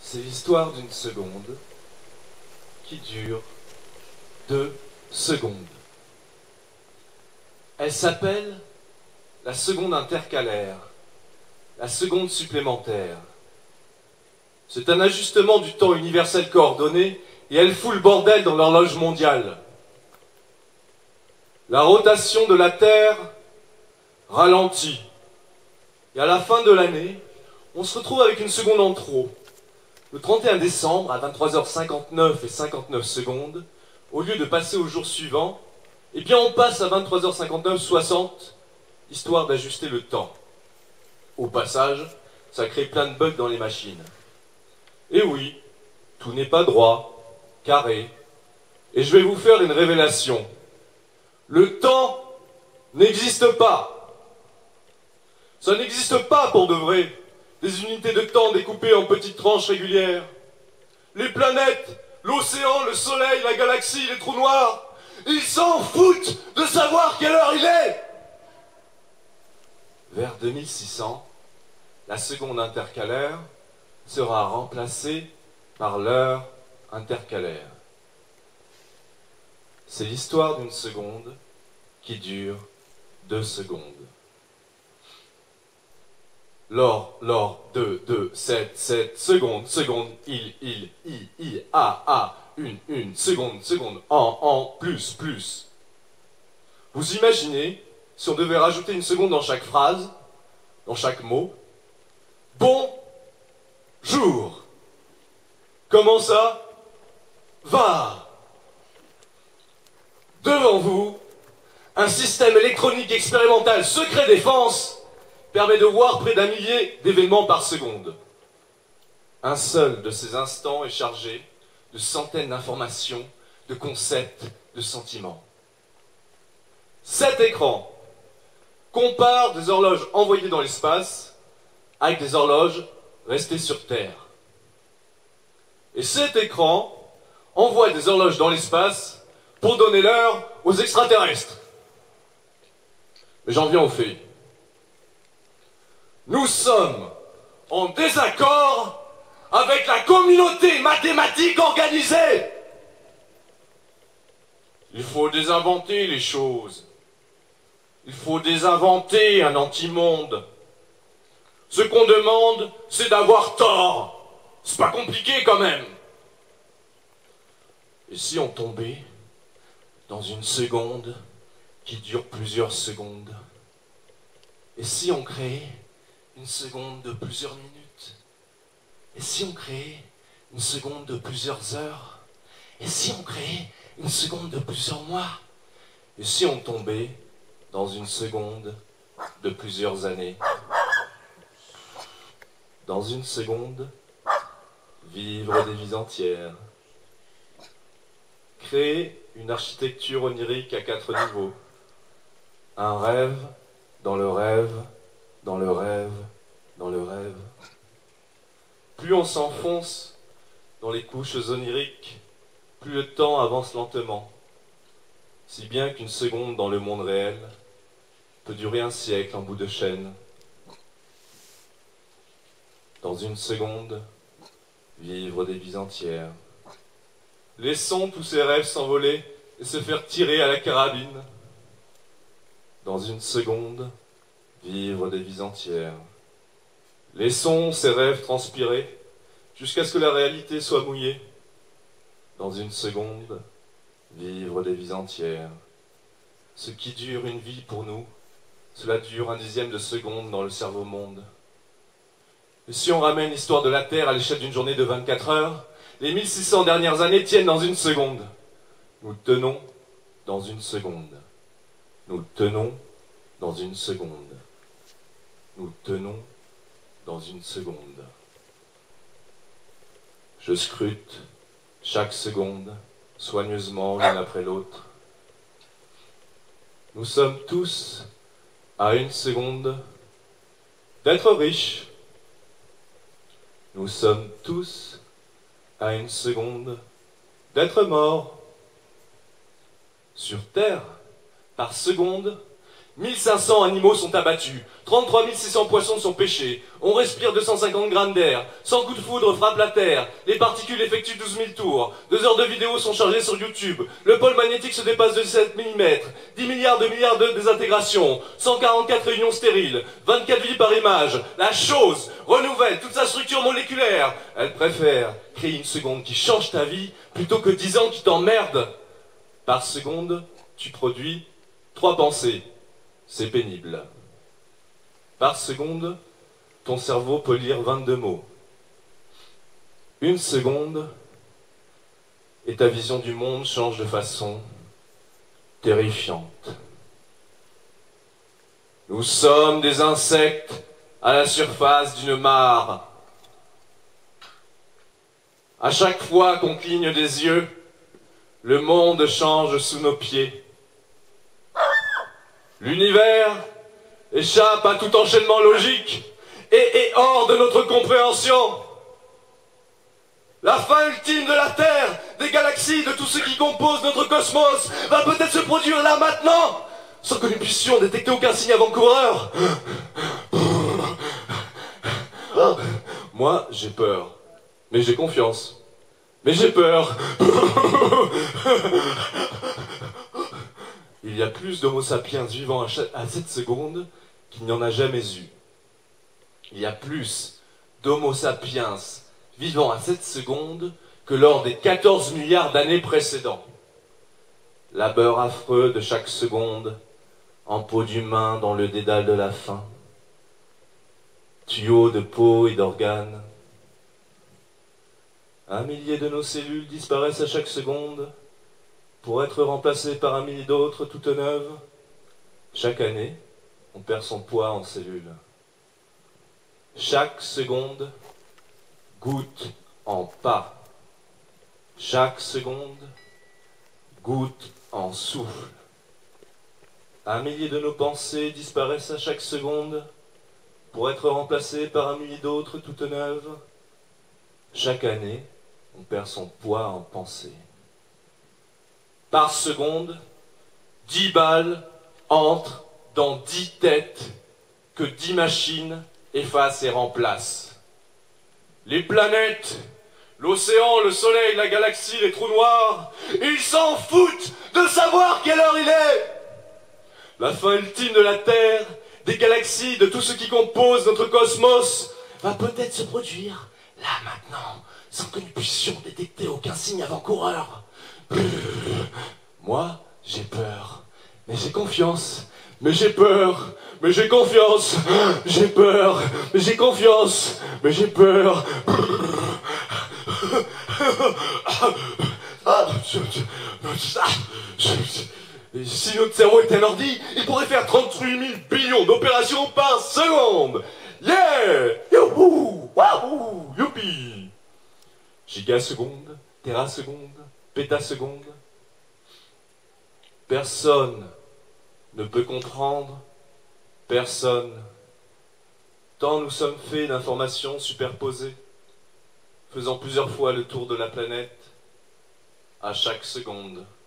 C'est l'histoire d'une seconde qui dure 2 secondes. Elle s'appelle la seconde intercalaire, la seconde supplémentaire. C'est un ajustement du temps universel coordonné et elle fout le bordel dans l'horloge mondiale. La rotation de la Terre ralentit. Et à la fin de l'année, on se retrouve avec une seconde en trop. Le 31 décembre, à 23h59 et 59 secondes, au lieu de passer au jour suivant, eh bien on passe à 23h59, 60, histoire d'ajuster le temps. Au passage, ça crée plein de bugs dans les machines. Et oui, tout n'est pas droit, carré. Et je vais vous faire une révélation. Le temps n'existe pas. Ça n'existe pas pour de vrai. Des unités de temps découpées en petites tranches régulières. Les planètes, l'océan, le soleil, la galaxie, les trous noirs, ils s'en foutent de savoir quelle heure il est. Vers 2600, la seconde intercalaire sera remplacée par l'heure intercalaire. C'est l'histoire d'une seconde qui dure 2 secondes. Lors, 2, 7 secondes, il, une, seconde, en, plus. Vous imaginez si on devait rajouter une seconde dans chaque phrase, dans chaque mot? Bonjour. Comment ça va? Devant vous, un système électronique expérimental secret défense permet de voir près d'1 millier d'événements par seconde. Un seul de ces instants est chargé de centaines d'informations, de concepts, de sentiments. Cet écran compare des horloges envoyées dans l'espace avec des horloges restées sur Terre. Et cet écran envoie des horloges dans l'espace pour donner l'heure aux extraterrestres. Mais j'en viens aux faits. Nous sommes en désaccord avec la communauté mathématique organisée. Il faut désinventer les choses. Il faut désinventer un anti-monde. Ce qu'on demande, c'est d'avoir tort. C'est pas compliqué quand même. Et si on tombait dans une seconde qui dure plusieurs secondes? Et si on créait une seconde de plusieurs minutes? Et si on créait une seconde de plusieurs heures? Et si on créait une seconde de plusieurs mois? Et si on tombait dans une seconde de plusieurs années? Dans une seconde, vivre des vies entières. Créer une architecture onirique à 4 niveaux. Un rêve dans le rêve, dans le rêve, dans le rêve. Plus on s'enfonce dans les couches oniriques, plus le temps avance lentement. Si bien qu'une seconde dans le monde réel peut durer un siècle en bout de chaîne. Dans une seconde, vivre des vies entières. Laissons tous ces rêves s'envoler et se faire tirer à la carabine. Dans une seconde, vivre des vies entières. Laissons ces rêves transpirer jusqu'à ce que la réalité soit mouillée. Dans une seconde, vivre des vies entières. Ce qui dure une vie pour nous, cela dure 1/10 de seconde dans le cerveau monde. Et si on ramène l'histoire de la Terre à l'échelle d'une journée de 24 heures, les 1600 dernières années tiennent dans une seconde. Nous tenons dans une seconde. Nous tenons dans une seconde. Nous tenons dans une seconde. Je scrute chaque seconde, soigneusement l'une après l'autre. Nous sommes tous à 1 seconde d'être riches. Nous sommes tous à 1 seconde d'être morts. Sur Terre, par seconde, 1500 animaux sont abattus, 33 600 poissons sont pêchés, on respire 250 grammes d'air, 100 coups de foudre frappent la terre, les particules effectuent 12 000 tours, 2 heures de vidéos sont chargées sur YouTube, le pôle magnétique se dépasse de 7 mm, 10 milliards de désintégrations, 144 réunions stériles, 24 vies par image, la chose renouvelle toute sa structure moléculaire. Elle préfère créer une seconde qui change ta vie plutôt que 10 ans qui t'emmerdent. Par seconde, tu produis 3 pensées. C'est pénible. Par seconde, ton cerveau peut lire 22 mots. Une seconde, et ta vision du monde change de façon terrifiante. Nous sommes des insectes à la surface d'une mare. À chaque fois qu'on cligne des yeux, le monde change sous nos pieds. L'univers échappe à tout enchaînement logique et est hors de notre compréhension. La fin ultime de la Terre, des galaxies, de tout ce qui compose notre cosmos, va peut-être se produire là maintenant, sans que nous puissions détecter aucun signe avant-coureur. Moi, j'ai peur, mais j'ai confiance. Mais j'ai peur. Il y a plus d'Homo sapiens vivant à cette seconde qu'il n'y en a jamais eu. Il y a plus d'Homo sapiens vivant à cette seconde que lors des 14 milliards d'années précédents. Labeur affreux de chaque seconde, en peau d'humain dans le dédale de la faim. Tuyaux de peau et d'organes. 1 millier de nos cellules disparaissent à chaque seconde pour être remplacées par 1 millier d'autres toutes neuves. Chaque année, on perd son poids en cellules. Chaque seconde, goutte en pas. Chaque seconde, goutte en souffle. 1 millier de nos pensées disparaissent à chaque seconde pour être remplacées par 1 millier d'autres toutes neuves. Chaque année, on perd son poids en pensée. Par seconde, 10 balles entrent dans 10 têtes que 10 machines effacent et remplacent. Les planètes, l'océan, le soleil, la galaxie, les trous noirs, ils s'en foutent de savoir quelle heure il est. La fin ultime de la Terre, des galaxies, de tout ce qui compose notre cosmos, va peut-être se produire là maintenant, sans que nous puissions détecter aucun signe avant-coureur. Moi, j'ai peur, mais j'ai confiance. Mais j'ai peur, mais j'ai confiance. J'ai peur, mais j'ai confiance. Mais j'ai peur. Si notre cerveau était un ordi, il pourrait faire 38 000 billions d'opérations par seconde. Yeah! Youhou! Wahou! Youpi! Gigaseconde, téraseconde, pétaseconde. Personne ne peut comprendre, personne. Tant nous sommes faits d'informations superposées, faisant plusieurs fois le tour de la planète, à chaque seconde.